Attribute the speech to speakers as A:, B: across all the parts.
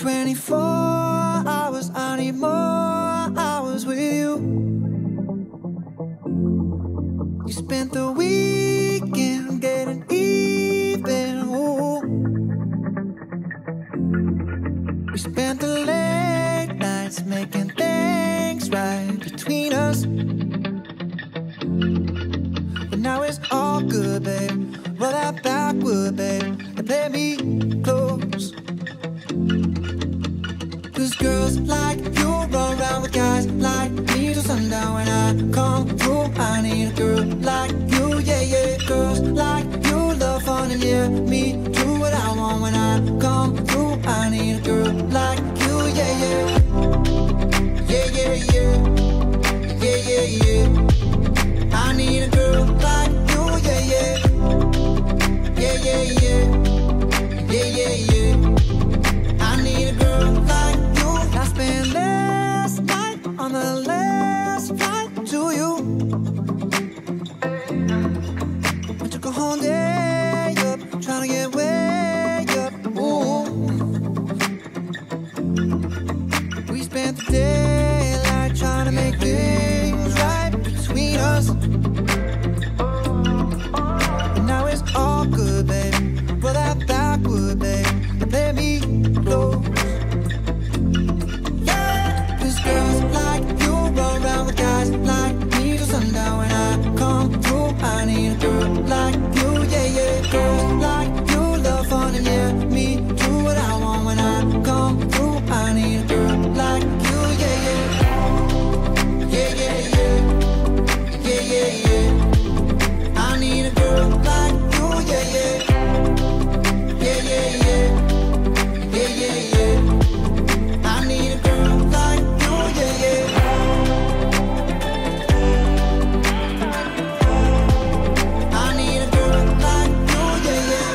A: 24 hours, I need more hours with you. You spent the weekend getting even, ooh. We spent the late nights making things right between us. But now it's all good, babe. Roll that backward, babe, and play me close. Cause girls like you run around with guys like me till sundown. When I come through, I need a girl like you, yeah, yeah. Girls like you love fun and yeah, me do what I want. When I come through, I need a girl like you, yeah, yeah. Yeah, yeah, yeah. Yeah, yeah, yeah. I need a girl like you, yeah, yeah. Yeah, yeah, yeah. Yeah, yeah, yeah. I need a girl like you. I spent last night on the last flight to you. I took a whole day up, trying to get way up, ooh. We spent the daylight trying to make things right between us. But now it's all good, babe. Roll that backward, babe, and play me close. Yeah, cause girls like you run around with guys like me till sundown. When I come through, I need a girl like you, yeah, yeah. Girls like you love fun and yeah, me do what I want. When I come through, I need a girl like you, yeah, yeah. Yeah, yeah, yeah. Yeah, yeah, yeah. I need a girl like you, yeah, yeah. Yeah, yeah, yeah. Yeah, yeah, yeah. I need a girl like you, yeah, yeah. I need a girl like you, yeah, yeah.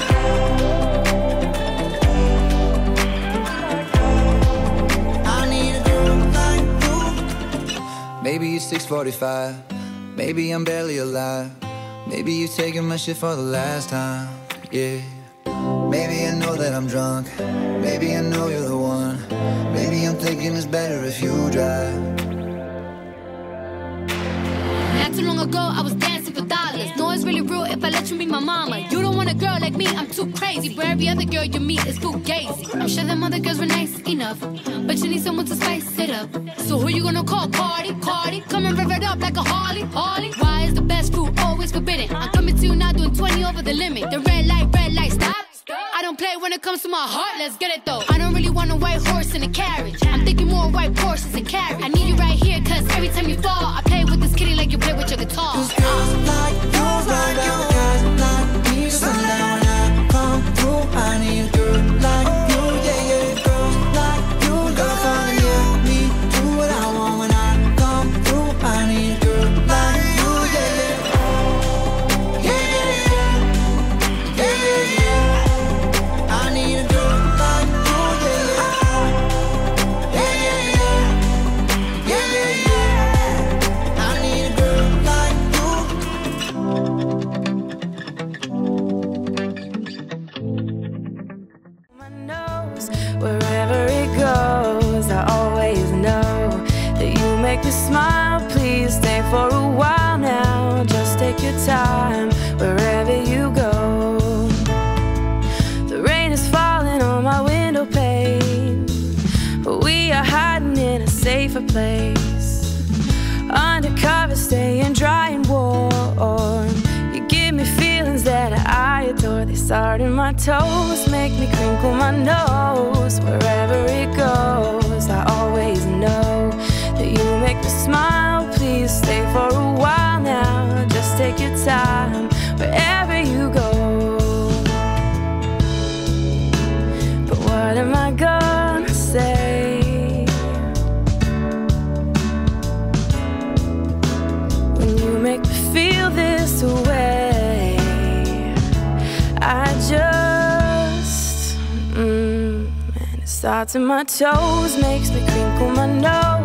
A: I need a girl like you. Maybe it's 6:45. Maybe I'm barely alive. Maybe you're taking my shit for the last time, yeah. Maybe I know that I'm drunk. Maybe I know you're the one. Maybe I'm thinking it's better if you drive.
B: Not too long ago, I was dancing for dollars. No, it's really real if I let you be my mama. You don't want a girl like me, I'm too crazy. Where every other girl you meet is fugazi. I'm sure them other girls were nice enough, but you need someone to spice it up. So who you gonna call? Cardi, Cardi. Come and rev it up like a Harley, Harley. Why is the best food always forbidden? I'm coming to you now doing 20 over the limit. The red light, stop. I don't play when it comes to my heart, let's get it though. I don't really want a white horse in a carriage. I'm thinking more white horses and carriage. I need you right here, cause every time you fall, I play with this kitty like you play with your guitar.
A: Cause girls like you run around with guys like me till sundown. When I come through, I need a girl like you, yeah, yeah. Girls like you love fun and yeah, me do what I want. When I come through, I need a girl like you, yeah, yeah. Yeah, yeah, yeah. Yeah, yeah, yeah. I need a girl like you, yeah, yeah. Yeah, yeah, yeah. Yeah, yeah, yeah. I need a girl like you.
C: My nose, wherever it goes, I always know that you make me smile. Please stay for a while now. Just take your time wherever you go. The rain is falling on my window pane, but we are hiding in a safer place. Undercover, staying dry and warm. You give me feelings that I adore. They start in my toes, make me crinkle my nose. Wherever it goes, I always know that you make me smile. Please stay for a while now. Just take your time wherever you go. But what am I gonna say when you make me feel this way? I just, and it starts in my toes, makes me crinkle my nose.